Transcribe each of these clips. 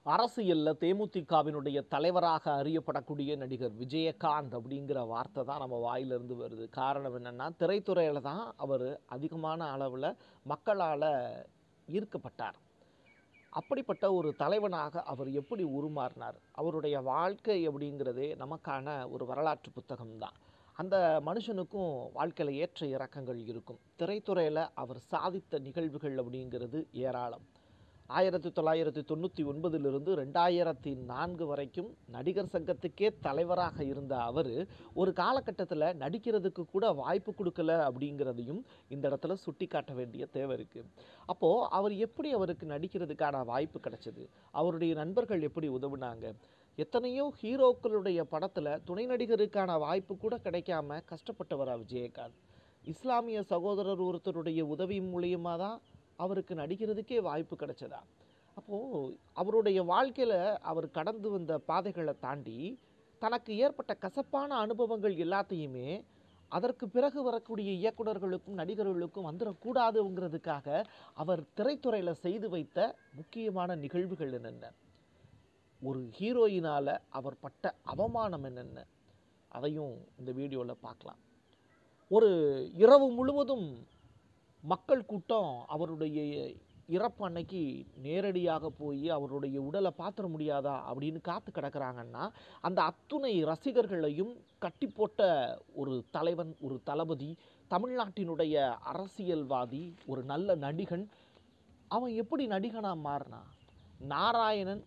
அரசியல்ல தேமுதிகவினுடைய தலைவராக அறியப்படக்கூடிய நடிகர் விஜயகாந்த் அப்படிங்கிற வார்த்தை தான் நம்ம வாயிலிருந்து வருது. காரணம் என்னன்னா, திரைத்துறையில தான் அவர் அதிகமான அளவுல மக்களால ஈர்க்கப்பட்டார். அப்படிப்பட்ட ஒரு தலைவனாக அவர் எப்படி உருமாறினார்? அவருடைய வாழ்க்கை அப்படிங்கிறதே நமக்கான ஒரு வரலாற்று புத்தகம் தான். அந்த மனுஷனுக்கும் வாழ்க்கையில ஏற்ற இறக்கங்கள் இருக்கும். திரைத்துறையில அவர் சாதித்த நிகழ்வுகள் அப்படிங்கிறது ஏராளம். 1999 2004 வரைக்கும் நடிகர் சங்கத்துக்கே தலைவராக இருந்த அவர் ஒரு காலகட்டத்தில் நடிக்கிறதுக்கு கூட வாய்ப்பு கொடுக்கல அப்படிங்கிறதையும் இந்த இடத்துல சுட்டி காட்ட வேண்டிய தேவை இருக்குது. அப்போது அவர் எப்படி அவருக்கு நடிக்கிறதுக்கான வாய்ப்பு கிடைச்சது? அவருடைய நண்பர்கள் எப்படி உதவுனாங்க? எத்தனையோ ஹீரோக்களுடைய படத்தில் துணை நடிகருக்கான வாய்ப்பு கூட கிடைக்காம கஷ்டப்பட்டவரா விஜயகாந்த்? இஸ்லாமிய சகோதரர் ஒருத்தருடைய உதவி மூலியமாக தான் அவருக்கு நடிக்கிறதுக்கே வாய்ப்பு கிடைச்சதா? அப்போது அவருடைய வாழ்க்கையில் அவர் கடந்து வந்த பாதைகளை தாண்டி தனக்கு ஏற்பட்ட கசப்பான அனுபவங்கள் எல்லாத்தையுமே அதற்கு பிறகு வரக்கூடிய இயக்குநர்களுக்கும் நடிகர்களுக்கும் வந்துடக்கூடாதுங்கிறதுக்காக அவர் திரைத்துறையில் செய்து வைத்த முக்கியமான நிகழ்வுகள் என்னென்ன? ஒரு ஹீரோயினால் அவர் பட்ட அவமானம் என்னென்ன? அதையும் இந்த வீடியோவில் பார்க்கலாம். ஒரு இரவு முழுவதும் மக்கள் கூட்டம் அவருடைய இறப்பு அன்னைக்கு நேரடியாக போய் அவருடைய உடலை பார்த்துட முடியாதா அப்படின்னு காத்து கிடக்கிறாங்கன்னா, அந்த அத்துணை ரசிகர்களையும் கட்டி போட்ட ஒரு தலைவன், ஒரு தளபதி, தமிழ்நாட்டினுடைய அரசியல்வாதி, ஒரு நல்ல நடிகன். அவன் எப்படி நடிகனாக மாறினான்? நாராயணன்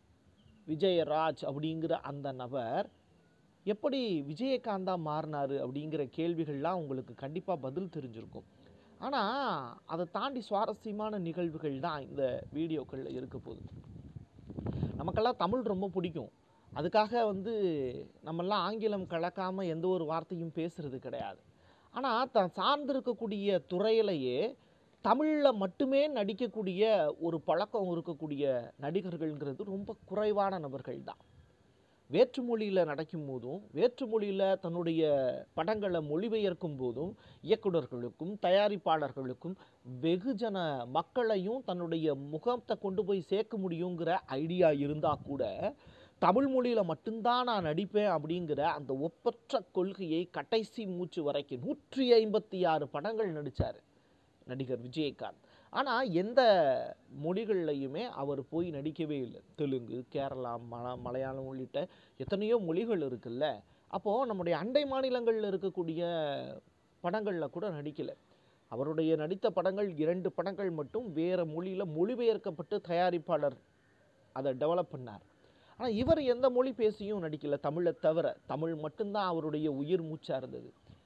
விஜயராஜ் அப்படிங்கிற அந்த நபர் எப்படி விஜயகாந்தா மாறினார் அப்படிங்கிற கேள்விகள்லாம் உங்களுக்கு கண்டிப்பாக பதில் தெரிஞ்சிருக்கும். ஆனால் அதை தாண்டி சுவாரஸ்யமான நிகழ்வுகள் தான் இந்த வீடியோக்களில் இருக்க போகுது. நமக்கெல்லாம் தமிழ் ரொம்ப பிடிக்கும். அதுக்காக நம்மெல்லாம் ஆங்கிலம் கலக்காமல் எந்த ஒரு வார்த்தையும் பேசுகிறது கிடையாது. ஆனால் தான் சார்ந்திருக்கக்கூடிய துறையிலேயே தமிழில் மட்டுமே நடிக்கக்கூடிய ஒரு பழக்கம் இருக்கக்கூடிய நடிகர்கள்ங்கிறது ரொம்ப குறைவான நபர்கள் தான். வேற்று மொழியில் நடிக்கும் போதும், வேற்று மொழியில் தன்னுடைய படங்களை மொழிபெயர்க்கும் போதும் இயக்குநர்களுக்கும் தயாரிப்பாளர்களுக்கும் வெகுஜன மக்களையும் தன்னுடைய முகத்தை கொண்டு போய் சேர்க்க முடியுங்கிற ஐடியா இருந்தால் கூட தமிழ் மொழியில் மட்டும்தான் நான் நடிப்பேன் அப்படிங்கிற அந்த ஒப்பற்ற கொள்கையை கடைசி மூச்சு வரைக்கும் 156 படங்கள் நடித்தார் நடிகர் விஜயகாந்த். ஆனால் எந்த மொழிகள்லையுமே அவர் போய் நடிக்கவே இல்லை. தெலுங்கு, கேரளா, மலையாளம் உள்ளிட்ட எத்தனையோ மொழிகள் இருக்குல்ல. அப்போது நம்முடைய அண்டை மாநிலங்களில் இருக்கக்கூடிய படங்களில் கூட நடிக்கலை. அவருடைய நடித்த படங்கள் 2 படங்கள் மட்டும் வேறு மொழியில் மொழிபெயர்க்கப்பட்டு தயாரிப்பாளர் அதை டெவலப் பண்ணார். ஆனால் இவர் எந்த மொழி பேசியும் நடிக்கலை, தமிழை தவிர. தமிழ் மட்டும்தான் அவருடைய உயிர் மூச்சாக இருந்தது.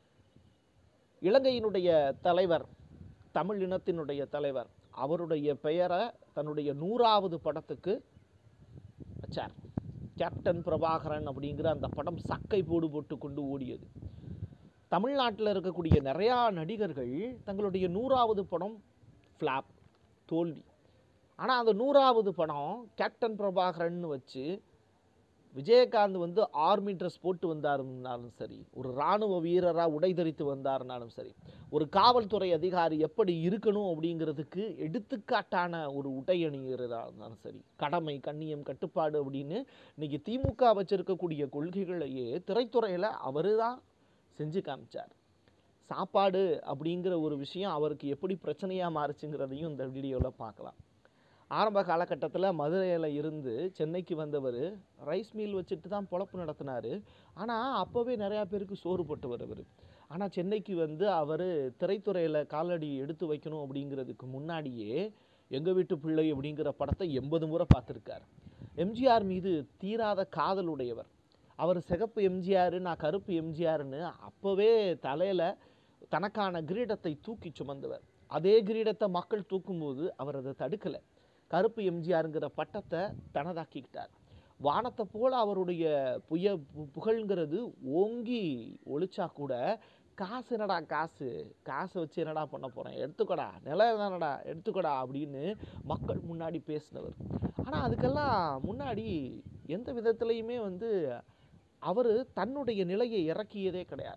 இலங்கையினுடைய தலைவர், தமிழ் இனத்தினுடைய தலைவர், அவருடைய பெயரை தன்னுடைய 100வது படத்துக்கு வச்சார். கேப்டன் பிரபாகரன் அப்படிங்கிற அந்த படம் சக்கை போட்டு கொண்டு ஓடியது. தமிழ்நாட்டில் இருக்கக்கூடிய நிறையா நடிகர்கள் தங்களுடைய 100வது படம் ஃப்ளாப், தோல்வி. ஆனால் அந்த 100வது படம் கேப்டன் பிரபாகரன் வச்சு விஜயகாந்த் ஆர்மி ட்ரெஸ் போட்டு வந்தாருனாலும் சரி, ஒரு இராணுவ வீரராக உடை தரித்து வந்தாருனாலும் சரி, ஒரு காவல்துறை அதிகாரி எப்படி இருக்கணும் அப்படிங்கிறதுக்கு எடுத்துக்காட்டான ஒரு உடை அணிகிறதா இருந்தாலும் சரி, கடமை, கண்ணியம், கட்டுப்பாடு அப்படின்னு இன்னைக்கு திமுக வச்சிருக்கக்கூடிய கொள்கைகளையே திரைத்துறையில் அவர் தான் செஞ்சு காமிச்சார். சாப்பாடு அப்படிங்கிற ஒரு விஷயம் அவருக்கு எப்படி பிரச்சனையாக மாறுச்சுங்கிறதையும் இந்த வீடியோவில் பார்க்கலாம். ஆரம்ப காலகட்டத்தில் மதுரையில் இருந்து சென்னைக்கு வந்தவர் ரைஸ் மில் வச்சுட்டு தான் பொழப்பு நடத்தினார். ஆனால் அப்போவே நிறையா பேருக்கு சோறு போட்டவர் அவர். ஆனால் சென்னைக்கு அவர் திரைத்துறையில் காலடி எடுத்து வைக்கணும் அப்படிங்கிறதுக்கு முன்னாடியே எங்கள் வீட்டு பிள்ளை அப்படிங்கிற படத்தை 80 முறை பார்த்துருக்கார். எம்ஜிஆர் மீது தீராத காதலுடையவர். அவர் சிகப்பு எம்ஜிஆர், நான் கருப்பு எம்ஜிஆர்னு அப்போவே தலையில் தனக்கான கிரீடத்தை தூக்கி சுமந்தவர். அதே கிரீடத்தை மக்கள் தூக்கும்போது அவர் அதை தடுக்கலை. கருப்பு எம்ஜிஆருங்கிற பட்டத்தை தனதாக்கிக்கிட்டார். வானத்தை போல் அவருடைய புகழ்ங்கிறது ஓங்கி ஒழிச்சா கூட, காசு என்னடா காசை வச்சு என்னடா பண்ண போகிறேன், எடுத்துக்கடா, நிலம் தானடா எடுத்துக்கடா அப்படின்னு மக்கள் முன்னாடி பேசினவர். ஆனால் அதுக்கெல்லாம் முன்னாடி எந்த விதத்துலையுமே அவர் தன்னுடைய நிலையை இறக்கியதே கிடையாது.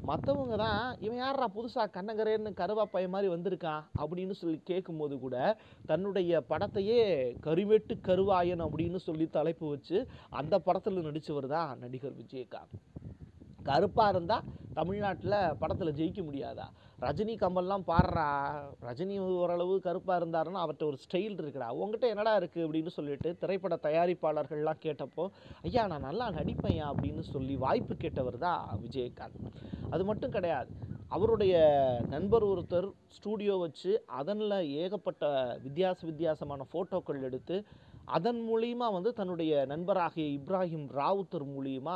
மற்றவங்க தான் இவன் யாரா புதுசாக கண்ணங்கரேன்னு கருவா பையன் மாதிரி வந்திருக்கான் அப்படின்னு சொல்லி கேட்கும்போது கூட தன்னுடைய படத்தையே கருவேட்டு கருவாயன் அப்படின்னு சொல்லி தலைப்பு வச்சு அந்த படத்தில் நடித்தவர் தான் நடிகர் விஜயகாந்த். கருப்பாக இருந்தால் தமிழ்நாட்டில் படத்தில் ஜெயிக்க முடியாதா? ரஜினி கமல்லாம் பாடுறா, ரஜினி ஓரளவு கருப்பாக இருந்தாருன்னா அவர்கிட்ட ஒரு ஸ்டைல் இருக்குடா, உங்ககிட்ட என்னடா இருக்குது அப்படின்னு சொல்லிட்டு திரைப்பட தயாரிப்பாளர்கள்லாம் கேட்டப்போ, ஐயா நான் நல்லா நடிப்பேன் அப்படின்னு சொல்லி வாய்ப்பு கேட்டவர் தான் விஜயகாந்த். அது மட்டும் கிடையாது, அவருடைய நண்பர் ஒருத்தர் ஸ்டூடியோ வச்சு அதனில் ஏகப்பட்ட வித்தியாசமான ஃபோட்டோக்கள் எடுத்து அதன் மூலிமா வந்து தன்னுடைய நண்பராகிய இப்ராஹிம் ராவுத்தர் மூலிமா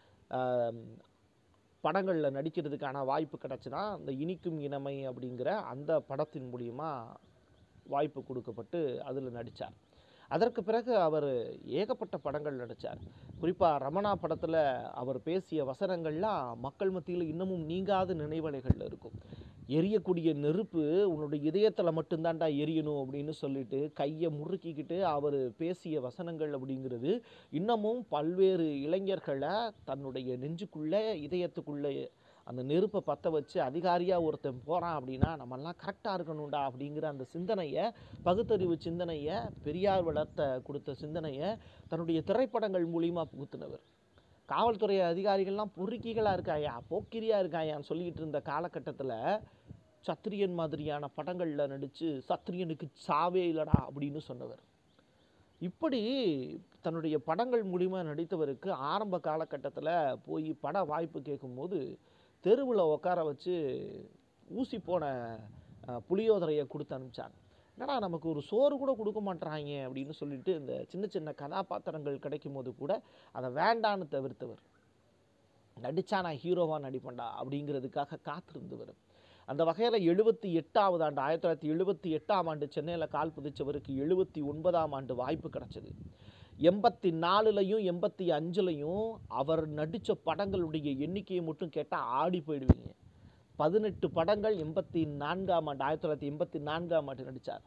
படங்களில் நடிக்கிறதுக்கான வாய்ப்பு கிடச்சினா அந்த இனிக்கும் இனமை அப்படிங்கிற அந்த படத்தின் மூலிமா வாய்ப்பு கொடுக்கப்பட்டு அதில் நடித்தார். அதற்கு பிறகு அவர் ஏகப்பட்ட படங்கள் நடித்தார். குறிப்பாக ரமணா படத்தில் அவர் பேசிய வசனங்கள்லாம் மக்கள் மத்தியில் இன்னமும் நீங்காத நினைவலைகள் இருக்கும். எரியக்கூடிய நெருப்பு உன்னுடைய இதயத்தில் மட்டும்தான்டா எரியணும் அப்படின்னு சொல்லிட்டு கையை முறுக்கிக்கிட்டு அவர் பேசிய வசனங்கள் அப்படிங்கிறது இன்னமும் பல்வேறு இளைஞர்களை தன்னுடைய நெஞ்சுக்குள்ளே இதயத்துக்குள்ளே அந்த நெருப்பை பற்ற வச்சு அதிகாரியாக ஒருத்தன் போகிறான் அப்படின்னா நம்மெல்லாம் கரெக்டாக இருக்கணும்டா அப்படிங்கிற அந்த சிந்தனையை, பகுத்தறிவு சிந்தனையை, பெரியார் வளர்த்த கொடுத்த சிந்தனையை தன்னுடைய திரைப்படங்கள் மூலிமா புகுத்தினவர். காவல்துறை அதிகாரிகள்லாம் பொறுக்கிகளாக இருக்காயா, போக்கிரியாக இருக்காயான்னு சொல்லிக்கிட்டு இருந்த காலகட்டத்தில் சத்திரியன் மாதிரியான படங்களில் நடித்து சத்திரியனுக்கு சாவே இல்லடா அப்படின்னு சொன்னவர். இப்படி தன்னுடைய படங்கள் மூலிமா நடித்தவருக்கு ஆரம்ப காலகட்டத்தில் போய் பட வாய்ப்பு கேட்கும்போது தெருவில் உட்கார வச்சு ஊசி போன புளியோதரையை கொடுத்து அனுப்பிச்சாங்க. என்னடா நமக்கு ஒரு சோறு கூட கொடுக்க மாட்டுறாங்க அப்படின்னு சொல்லிட்டு இந்த சின்ன கதாபாத்திரங்கள் கிடைக்கும் போது கூட அதை வேண்டான்னு தவிர்த்தவர். நடித்தா நான் ஹீரோவாக நடிப்பேன்டா அப்படிங்கிறதுக்காக காத்திருந்தவர். அந்த வகையில் 78வது ஆண்டு 1978ஆம் ஆண்டு சென்னையில் கால் பதிச்சவருக்கு 79ஆம் ஆண்டு வாய்ப்பு கிடச்சிது. 84லையும் 85லையும் அவர் நடித்த படங்களுடைய எண்ணிக்கையை மட்டும் கேட்டால் ஆடி போயிடுவீங்க. 18 படங்கள் 84ஆம் ஆண்டு 1984ஆம் ஆண்டு நடித்தார்.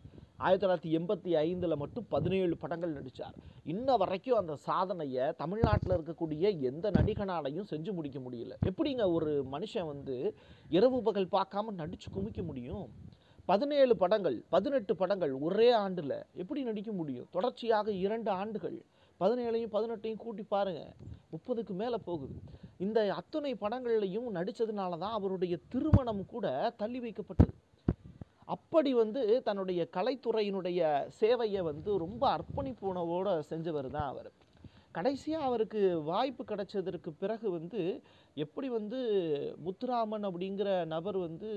1985 மட்டும் 17 படங்கள் நடித்தார். இன்ன வரைக்கும் அந்த சாதனையை தமிழ்நாட்டில் இருக்கக்கூடிய எந்த நடிகனாலையும் செஞ்சு முடிக்க முடியல. எப்படிங்க ஒரு மனுஷன் வந்து இரவு பகல் பார்க்காம நடிச்சு குமிக்க முடியும்? 17 படங்கள் 18 படங்கள் ஒரே ஆண்டில் எப்படி நடிக்க முடியும்? தொடர்ச்சியாக 2 ஆண்டுகள் 17ஐயும் 18ஐயும் கூட்டி பாருங்க, 30க்கு மேலே போகுது. இந்த அத்தனை படங்கள்லையும் நடித்ததுனால தான் அவருடைய திருமணம் கூட தள்ளி வைக்கப்பட்டது. அப்படி வந்து தன்னுடைய கலைத்துறையினுடைய சேவையை வந்து ரொம்ப அர்ப்பணிப்பு உணர்வோடு செஞ்சவர் தான் அவர். கடைசியாக அவருக்கு வாய்ப்பு கிடைச்சதற்கு பிறகு வந்து எப்படி வந்து முத்துராமன் அப்படிங்கிற நபர் வந்து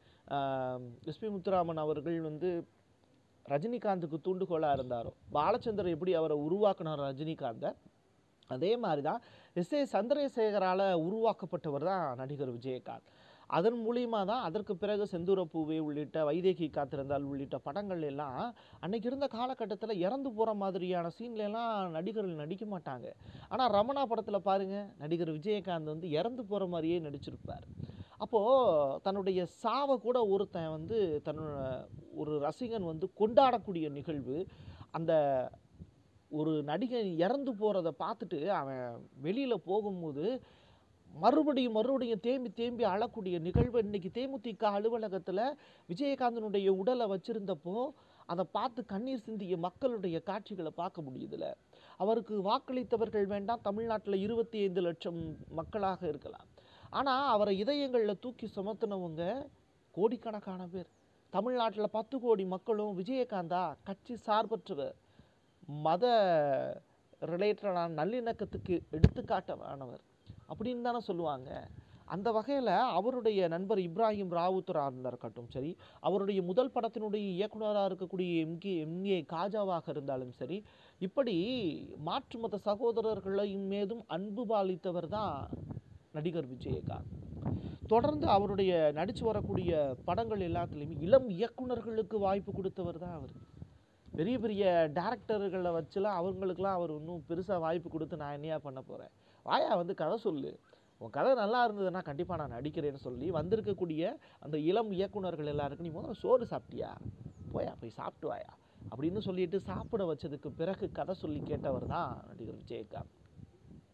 எஸ்பி முத்துராமன் அவர்கள் வந்து ரஜினிகாந்துக்கு தூண்டுகோலாக இருந்தாரோ, பாலச்சந்தர் எப்படி அவரை உருவாக்கினார் ரஜினிகாந்தை, அதே மாதிரி தான் எஸ்.ஏ. சந்திரசேகரால் உருவாக்கப்பட்டவர் தான் நடிகர் விஜயகாந்த். அதன் மூலியமாக தான் அதற்கு பிறகு செந்தூரப்பூவே உள்ளிட்ட வைதேகி காத்திருந்தால் உள்ளிட்ட படங்கள் எல்லாம் அன்னைக்கு இருந்த காலகட்டத்தில் இறந்து போகிற மாதிரியான சீன்லாம் நடிகர்கள் நடிக்க மாட்டாங்க. ஆனால் ரமணா படத்தில் பாருங்கள், நடிகர் விஜயகாந்த் வந்து இறந்து போகிற மாதிரியே நடிச்சிருப்பார். அப்போது தன்னுடைய சாவை கூட ஒருத்தன் வந்து ஒரு ரசிகன் வந்து கொண்டாடக்கூடிய நிகழ்வு. அந்த ஒரு நடிகன் இறந்து போகிறத பார்த்துட்டு அவன் வெளியில் போகும்போது மறுபடியும் தேம்பி அழக்கூடிய நிகழ்வு இன்னைக்கு தேமுதிக அலுவலகத்தில் விஜயகாந்தனுடைய உடலை வச்சிருந்தப்போ அதை பார்த்து கண்ணீர் சிந்திய மக்களுடைய காட்சிகளை பார்க்க முடியுதுல. அவருக்கு வாக்களித்தவர்கள் வேண்டாம், தமிழ்நாட்டில் 25 லட்சம் மக்களாக இருக்கலாம், ஆனால் அவரை இதயங்களில் தூக்கி சுமத்தினவங்க கோடிக்கணக்கான பேர். தமிழ்நாட்டில் 10 கோடி மக்களும் விஜயகாந்தா கட்சி சார்பற்றவர், மத ரிலேட்டடான நல்லிணக்கத்துக்கு எடுத்துக்காட்டமானவர் அப்படின்னு தானே சொல்லுவாங்க. அந்த வகையில் அவருடைய நண்பர் இப்ராஹிம் ராவுத்தராக இருக்கட்டும் சரி, அவருடைய முதல் படத்தினுடைய இயக்குனராக இருக்கக்கூடிய எம்ஏ காஜாவாக இருந்தாலும் சரி, இப்படி மாற்று மத சகோதரர்களையும் மீதும் அன்பு பாலித்தவர் தான் நடிகர் விஜயகாந்த். தொடர்ந்து அவருடைய நடித்து வரக்கூடிய படங்கள் எல்லாத்துலேயுமே இளம் இயக்குனர்களுக்கு வாய்ப்பு கொடுத்தவர் தான் அவர். பெரிய பெரிய டேரக்டர்களை வச்சுலாம் அவங்களுக்கெல்லாம் அவர் இன்னும் பெருசாக வாய்ப்பு கொடுத்து நான் என்னையா பண்ண போகிறேன், வாயா வந்து கதை சொல்லு, உன் கதை நல்லா இருந்ததுன்னா கண்டிப்பாக நான் நடிக்கிறேன்னு சொல்லி வந்திருக்கக்கூடிய அந்த இளம் இயக்குனர்கள் எல்லாருக்கும் நீ முதல்ல சோறு சாப்பிட்டியா, போய் சாப்பிட்டு வாயா அப்படின்னு சொல்லிட்டு சாப்பிட வச்சதுக்கு பிறகு கதை சொல்லி கேட்டவர் தான் நடிகர் விஜயகாந்த்.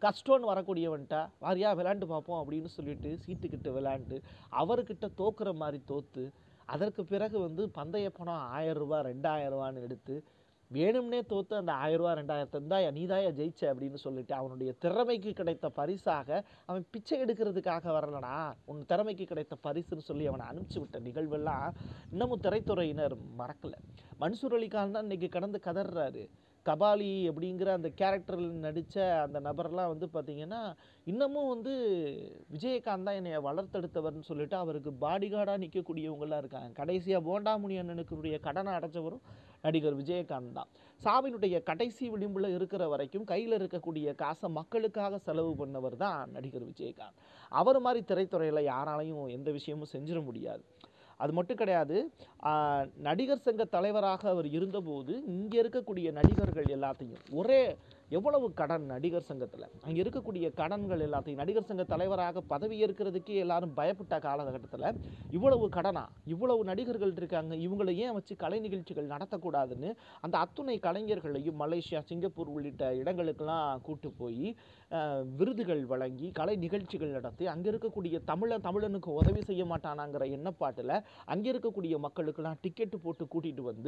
கஷ்டம்னு வரக்கூடியவன்ட்டா வாரியா விளையாண்டு பார்ப்போம் அப்படின்னு சொல்லிட்டு சீட்டுக்கிட்ட விளையாண்டு அவர்கிட்ட தோக்குற மாதிரி தோத்து அதற்கு பிறகு வந்து பந்தய பணம் 1000 ரூபா 2000 ரூபான்னு எடுத்து வேணும்னே தோத்து அந்த 1000 ரூபா 2000 இருந்தாயா நீதாயா ஜெயிச்ச அப்படின்னு சொல்லிட்டு அவனுடைய திறமைக்கு கிடைத்த பரிசாக அவன் பிச்சை எடுக்கிறதுக்காக வரலடா உன் திறமைக்கு கிடைத்த பரிசுன்னு சொல்லி அவனை அனுப்பிச்சு விட்ட நிகழ்வெல்லாம் இன்னமும் திரைத்துறையினர் மறக்கல. மன்சூர் அலிகான் தான் இன்னைக்கு கடந்து கதறாரு. கபாலி அப்படிங்கிற அந்த கேரக்டரில் நடித்த அந்த நபர்லாம் வந்து பார்த்திங்கன்னா இன்னமும் வந்து விஜயகாந்த் தான் என்னை வளர்த்தெடுத்தவர்னு சொல்லிட்டு அவருக்கு பாடிகார்டாக நிற்கக்கூடியவங்களாம் இருக்காங்க. கடைசியாக போண்டாமுனி அண்ணனுக்குரிய கடனை அடைச்சவரும் நடிகர் விஜயகாந்த் தான். சாவினுடைய கடைசி விளிம்பில் இருக்கிற வரைக்கும் கையில் இருக்கக்கூடிய காசை மக்களுக்காக செலவு பண்ணவர் தான் நடிகர் விஜயகாந்த். அவர் மாதிரி திரைத்துறையில் யாராலையும் எந்த விஷயமும் செஞ்சிட முடியாது. அது மட்டும் கிடையாது, நடிகர் சங்க தலைவராக அவர் இருந்தபோது இங்கே இருக்கக்கூடிய நடிகர்கள் எல்லாத்தையும் எவ்வளவு கடன் நடிகர் சங்கத்தில் அங்கே இருக்கக்கூடிய கடன்கள் எல்லாத்தையும் நடிகர் சங்க தலைவராக பதவி ஏற்கிறதுக்கே எல்லாரும் பயப்பட்ட காலகட்டத்தில் இவ்வளவு கடனா இவ்வளவு நடிகர்கள் இருக்காங்க, இவங்களை ஏன் வச்சு கலை நிகழ்ச்சிகள் நடத்தக்கூடாதுன்னு அந்த அத்துணை கலைஞர்களையும் மலேசியா சிங்கப்பூர் உள்ளிட்ட இடங்களுக்கெல்லாம் கூட்டு போய் விருதுகள் வழங்கி கலை நிகழ்ச்சிகள் நடத்தி அங்கே இருக்கக்கூடிய தமிழனுக்கு உதவி செய்ய மாட்டானாங்கிற எண்ணப்பாட்டில் அங்கே இருக்கக்கூடிய மக்களுக்கெல்லாம் டிக்கெட்டு போட்டு கூட்டிகிட்டு வந்து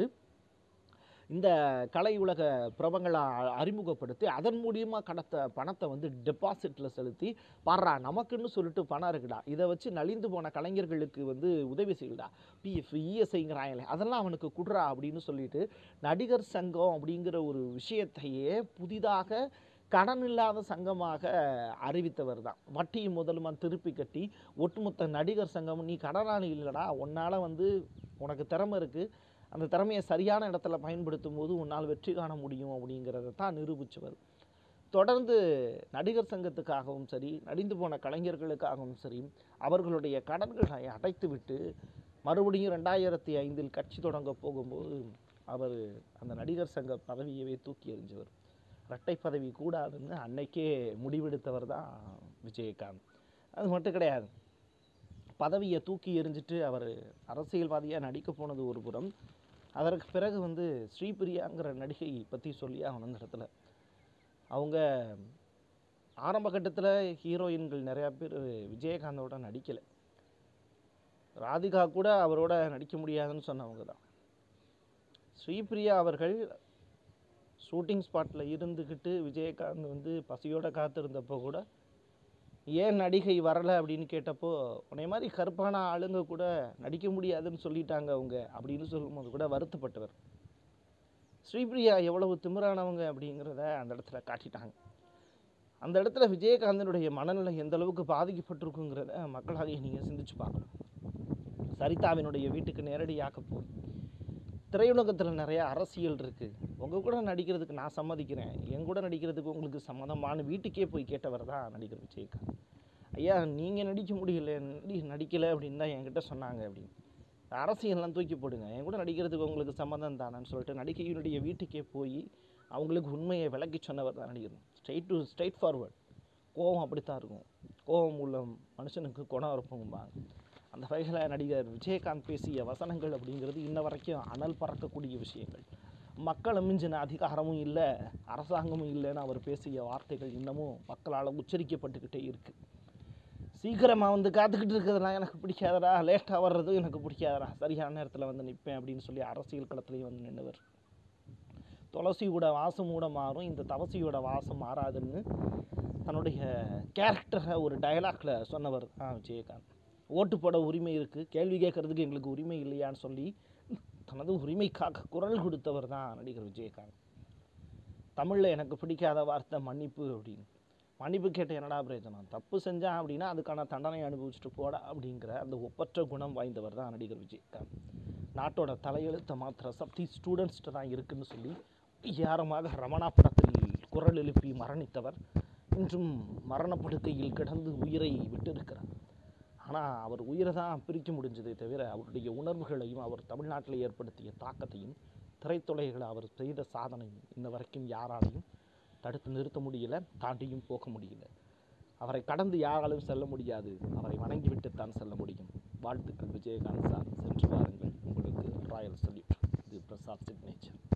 இந்த கலை உலக பிரபங்களை அறிமுகப்படுத்தி அதன் மூலியமாக பணத்தை வந்து டெபாசிட்டில் செலுத்தி பாடுறா நமக்குன்னு சொல்லிட்டு பணம் இருக்குடா, இதை வச்சு நலிந்து போன கலைஞர்களுக்கு வந்து உதவி செய்யுடா, பிஎஃப் இஎஸ்ஐங்கிறாங்களே அதெல்லாம் அவனுக்கு குடுறா அப்படின்னு சொல்லிட்டு நடிகர் சங்கம் அப்படிங்கிற ஒரு விஷயத்தையே புதிதாக கடன் இல்லாத சங்கமாக அறிவித்தவர் தான். வட்டியும் முதலுமா திருப்பி கட்டி ஒட்டுமொத்த நடிகர் சங்கம் நீ கடனாளி இல்லைடா, உன்னால் வந்து உனக்கு திறமை இருக்குது, அந்த திறமையை சரியான இடத்துல பயன்படுத்தும் போது உன்னால் வெற்றி காண முடியும் அப்படிங்கிறத தான் நிரூபித்தவர். தொடர்ந்து நடிகர் சங்கத்துக்காகவும் சரி நடிந்து போன கலைஞர்களுக்காகவும் சரி அவர்களுடைய கடன்களை அடைத்து விட்டு மறுபடியும் 2005 கட்சி தொடங்க போகும்போது அவர் அந்த நடிகர் சங்க பதவியவே தூக்கி எறிஞ்சவர். இரட்டை பதவி கூடாதுன்னு அன்னைக்கே முடிவெடுத்தவர் தான் விஜயகாந்த். அது மட்டும் கிடையாது, பதவியை தூக்கி எறிஞ்சிட்டு அவர் அரசியல்வாதியாக நடிக்க போனது ஒரு புறம், அதற்கு பிறகு வந்து ஸ்ரீபிரியாங்கிற நடிகை பற்றி சொல்லி அவன் இடத்துல அவங்க ஆரம்ப கட்டத்தில் ஹீரோயின்கள் நிறையா பேர் விஜயகாந்தோட நடிக்கலை. ராதிகா கூட அவரோட நடிக்க முடியாதுன்னு சொன்னவங்க தான். ஸ்ரீபிரியா அவர்கள் ஷூட்டிங் ஸ்பாட்டில் இருந்துக்கிட்டு விஜயகாந்த் வந்து பசியோடு காத்திருந்தப்போ கூட ஏன் நடிகை வரலை அப்படின்னு கேட்டப்போ உன்னை மாதிரி கருப்பான ஆளுங்க கூட நடிக்க முடியாதுன்னு சொல்லிட்டாங்க அவங்க அப்படின்னு சொல்லும்போது கூட வருத்தப்பட்டவர். ஸ்ரீபிரியா எவ்வளவு திமிரானவங்க அப்படிங்கிறத அந்த இடத்துல காட்டிட்டாங்க. அந்த இடத்துல விஜயகாந்தனுடைய மனநிலை எந்த அளவுக்கு பாதிக்கப்பட்டிருக்குங்கிறத மக்களாகிய நீங்கள் சிந்திச்சு பார்க்கணும். சரிதாவினுடைய வீட்டுக்கு நேரடியாக போய் திரையுலகத்தில் நிறைய அரசியல் இருக்குது, உங்கள் கூட நடிக்கிறதுக்கு நான் சம்மதிக்கிறேன், என் கூட நடிக்கிறதுக்கு உங்களுக்கு சம்மதமான வீட்டுக்கே போய் கேட்டவர் தான் நடிகர் விஜயகாந்த். ஐயா நீங்கள் நடிக்க முடியல நடிக்கலை அப்படின்னு தான் என்கிட்ட சொன்னாங்க அப்படின்னு, அரசியல்லாம் தூக்கி போடுங்க, என் கூட நடிக்கிறதுக்கு உங்களுக்கு சம்மதம் தானேன்னு சொல்லிட்டு நடிகையினுடைய வீட்டுக்கே போய் அவங்களுக்கு உண்மையை விளக்கி சொன்னவர் தான் நடிகர். Straight forward. கோபம் அப்படித்தான் இருக்கும், கோபம் உள்ள மனுஷனுக்கு குணம் இருப்போம்பாங்க. அந்த வகையில் நடிகர் விஜயகாந்த் பேசிய வசனங்கள் அப்படிங்கிறது இன்ன வரைக்கும் அனல் பறக்கக்கூடிய விஷயங்கள். மக்களை மிஞ்சின அதிகாரமும் இல்லை அரசாங்கமும் இல்லைன்னு அவர் பேசிய வார்த்தைகள் இன்னமும் மக்களால் உச்சரிக்கப்பட்டுக்கிட்டே இருக்குது. சீக்கிரமாக வந்து காத்துக்கிட்டு இருக்கிறதுலாம் எனக்கு பிடிக்காதடா, லேட்டாக வர்றதும் எனக்கு பிடிக்காதடா, சரியான நேரத்தில் வந்து நிற்பேன் அப்படின்னு சொல்லி அரசியல் களத்துலேயும் வந்து நின்றவர். துளசியோட வாசம் கூட மாறும், இந்த தவசியோட வாசம் மாறாதுன்னு தன்னுடைய கேரக்டரை ஒரு டயலாக்ல சொன்னவர் தான் விஜயகாந்த். ஓட்டு போட உரிமை இருக்குது, கேள்வி கேட்கறதுக்கு எங்களுக்கு உரிமை இல்லையான்னு சொல்லி தனது உரிமைக்காக குரல் கொடுத்தவர் தான் நடிகர் விஜயகாந்த். தமிழில் எனக்கு பிடிக்காத வார்த்தை மன்னிப்பு அப்படின்னு. மன்னிப்பு கேட்ட என்னடா பிரயோஜனம், தப்பு செஞ்சான் அப்படின்னா அதுக்கான தண்டனை அனுபவிச்சுட்டு போடா அப்படிங்கிற அந்த ஒப்பற்ற குணம் வாய்ந்தவர் தான் நடிகர் விஜயகாந்த். நாட்டோட தலையெழுத்தை மாத்திர சக்தி ஸ்டூடெண்ட்ஸ்ட்டு தான் இருக்குன்னு சொல்லி யாரமாக ரமணா படத்தில் குரல் எழுப்பி மரணித்தவர் இன்றும் மரணப்படுக்கையில் கிடந்து உயிரை விட்டிருக்கிறார். ஆனால் அவர் உயிரை தான் பிரிக்க முடிஞ்சதே தவிர அவருடைய உணர்வுகளையும் அவர் தமிழ்நாட்டில் ஏற்படுத்திய தாக்கத்தையும் திரைத்துறைகளை அவர் செய்த சாதனையும் இன்ன வரைக்கும் யாராலையும் தடுத்து நிறுத்த முடியல, தாண்டியும் போக முடியல. அவரை கடந்து யாராலும் செல்ல முடியாது, அவரை வணங்கிவிட்டுத்தான் செல்ல முடியும். வாழ்த்துக்கள் விஜயகாந்த் சார், சென்று வாருங்கள், உங்களுக்கு ராயல் சல்யூட். இது பிரசாத் சிக்னேச்சர்.